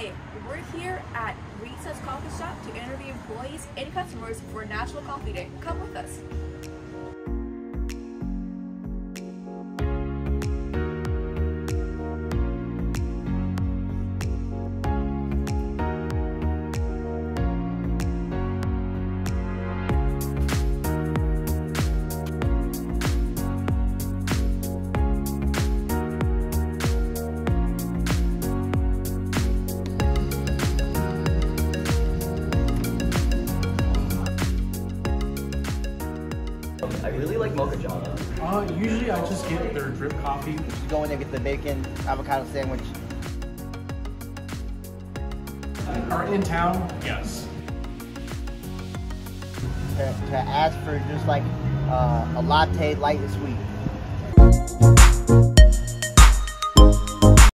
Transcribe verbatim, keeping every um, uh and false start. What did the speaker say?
Hey, we're here at Risa's Coffee Shop to interview employees and customers for National Coffee Day. Come with us. I really like mocha java. Uh, usually I just get their drip coffee. You go in there, get the bacon, avocado sandwich. Are in town? Yes. To, to ask for just like uh, a latte, light and sweet.